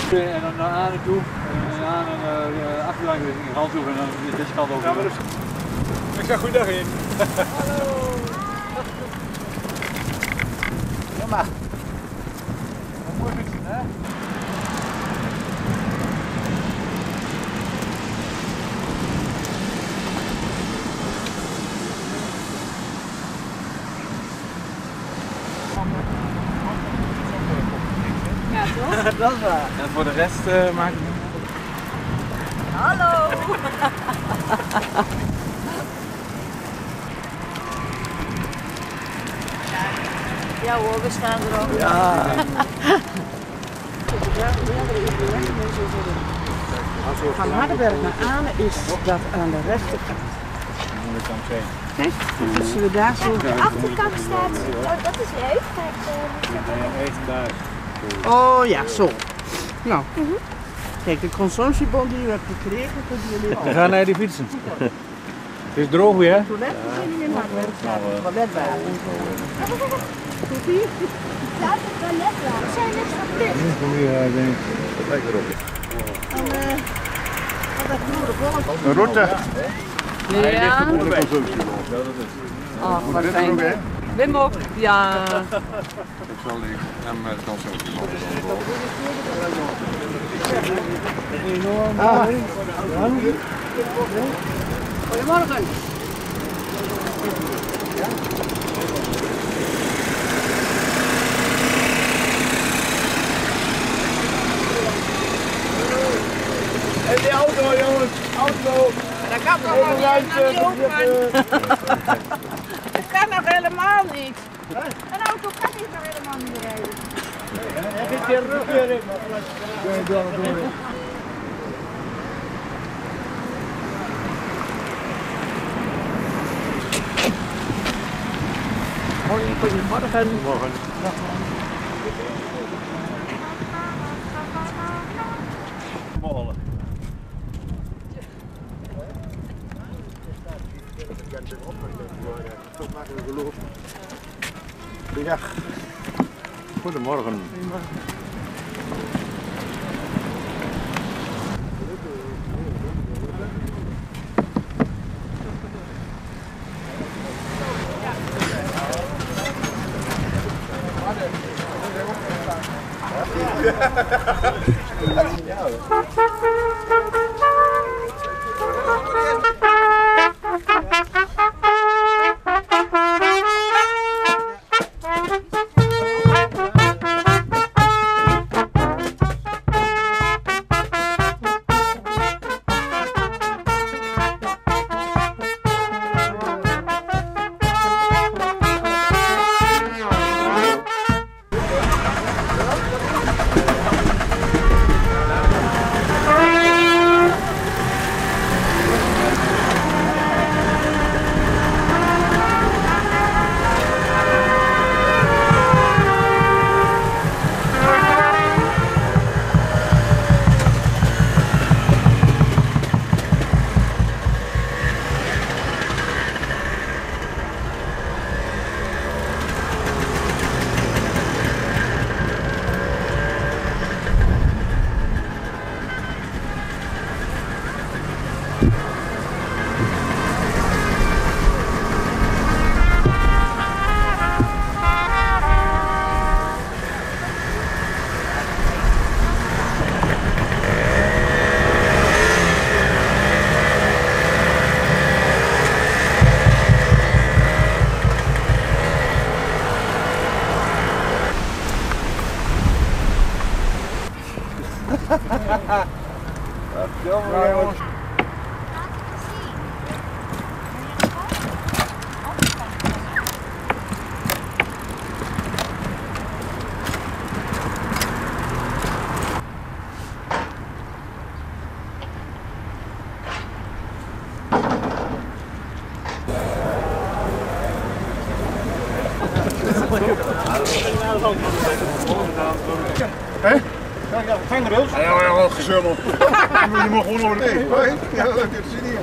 En dan naar Arnhem toe, en aan en achterlangs richting Randhoek en dan deze kant over. Ja, ik zeg goeiedag in. Hallo. Ja maar. Mooi fietsen, hè? Ja, toch? Dat is waar. En voor de rest maak ik... Hallo! Ja hoor, we staan er ook. Ja. Van Hardenberg naar Anen is dat aan de rechterkant. Kijk, dan zullen we daar zo... De achterkant staat, oh dat is leuk. Kijk, Oh ja, zo. Nou, kijk, de consumptiebon die u hebt gekregen, kunnen jullie al. We gaan naar die fietsen. Het is droog weer, hè? Toilet beginnen in Hardenberg, toiletwater en zo. Goed hier? ja, het toilet wel. We zijn net verplicht. Lekker op. Een route. Ja. Oh, wat fijn. Wim ook, ja. Ik zal die consumptiebon. Goedemorgen. En die auto, jongens, auto. Dat kan toch nog niet open. Het kan nog helemaal niet. Een auto kan hier nog helemaal niet rijden. Heb je het verkeer in? Goedemorgen. Morgen. Ballen. Goeiedag. Goedemorgen. Jammer, jongens. Hé? Vangrails? Ja, wat gezummel. Je mag gewoon over de thee. Ja, dat zie je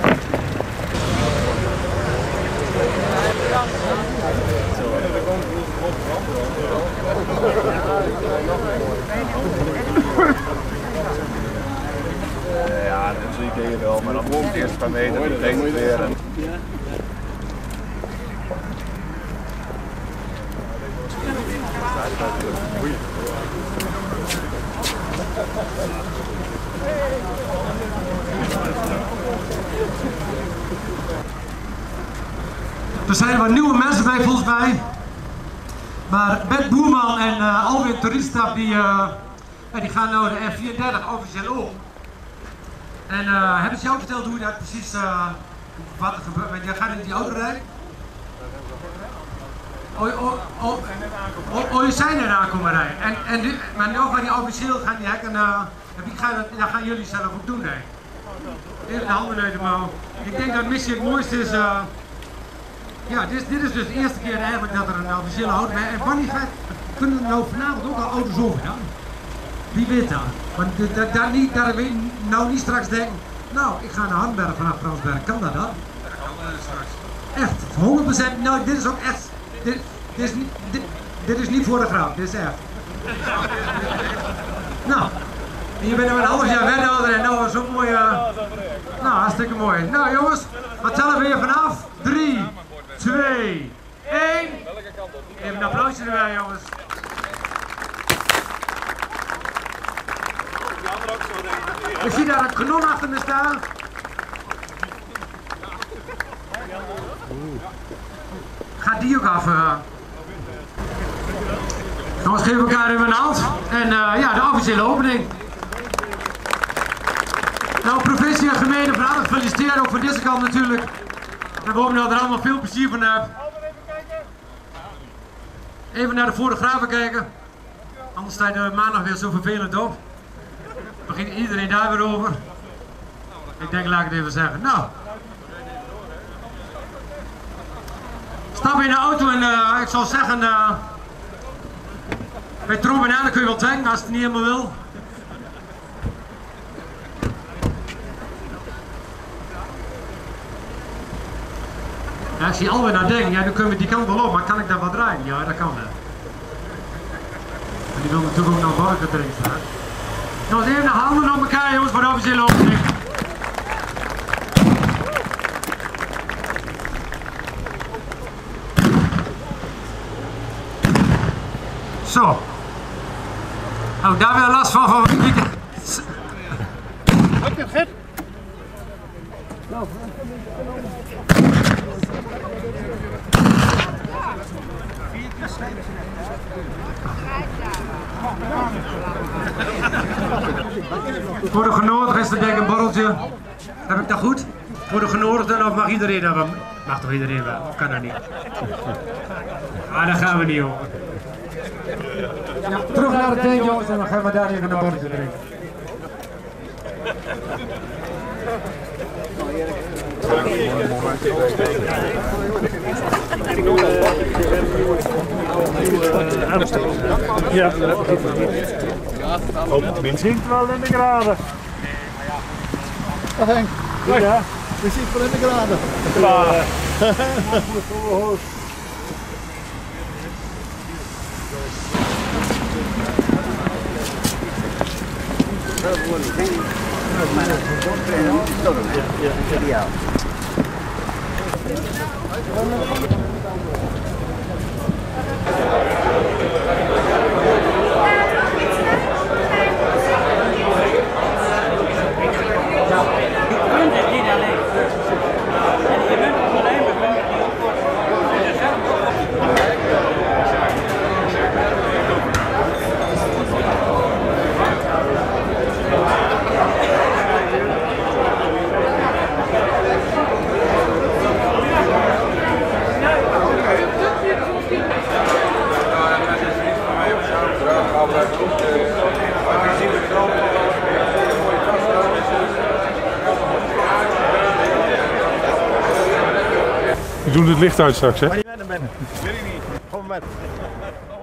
niet. 3 keer wel, maar dan moet het eerst gaan meter, dan denk ik weer. Er zijn wat nieuwe mensen bij volgens mij. Maar Bert Boerman en Alwin Toeriststap die gaan nou de F34 officieel op. En hebben ze jou verteld hoe dat precies wat er gebeurt? Want jij gaat in die auto rijden? Je zijn er aankomen rijden. Maar nu gaan die officieel gaan die hekken. Dat gaan jullie zelf ook doen, nee? Even de handen uit de mouw. Ik denk dat misschien het mooiste is. Ja, dit is dus de eerste keer eigenlijk dat er een officiële auto bij. En wanneer kunnen er nou vanavond ook al auto's over dan? Wie weet dat? Want dat we nou niet straks denken, nou ik ga naar Hardenberg vanaf Fransberg, kan dat dan? Dat kan straks. Echt, 100%, nou dit is ook echt, dit is niet voor de grap, dit is echt. Nou, je bent al een half jaar wethouder en nou zo'n mooie, nou hartstikke mooi. Nou jongens, wat tellen we hier vanaf? 3, 2, 1. Even een applausje erbij jongens. Ik zie daar een kanon achter me staan. Gaat die ook af? Jongens, geven elkaar even een hand. En ja, de officiële opening. Nou, provincie en gemeente van alles feliciteren, ook van deze kant natuurlijk. En we hopen dat er allemaal veel plezier van hebt. Even naar de fotografen kijken. Anders sta je er maandag weer zo vervelend op. Begint iedereen daar weer over? Ik denk, laat ik het even zeggen. Nou. Stap in de auto en ik zal zeggen, bij Tromp en Ellen kun je wel trekken als het niet helemaal wil. Ja, ik zie alweer naar denken, ja nu kunnen we die kant wel op, maar kan ik daar wat draaien? Ja, dat kan wel. En die wil natuurlijk ook nog warken erin staan. Nou, even de handen op elkaar jongens voor de officiële opening. Zo. Nou, daar weer last van het weekend. Lukt het goed? Voor de genodigden is er denk ik een borreltje. Heb ik dat goed? Voor de genodigden of mag iedereen dat? Mag toch iedereen wel? Of kan dat niet? Ah, daar gaan we niet over. Ja, terug naar de tent jongens en dan gaan we daar even een borreltje drinken. Ja. Men zingt wel in de graden. Dag Henk. Ja. We zitten wel in de graden. Klaar. Ja. We doen het licht uit straks, hè? Maar die met hem ben. Weet ik niet. Kom met.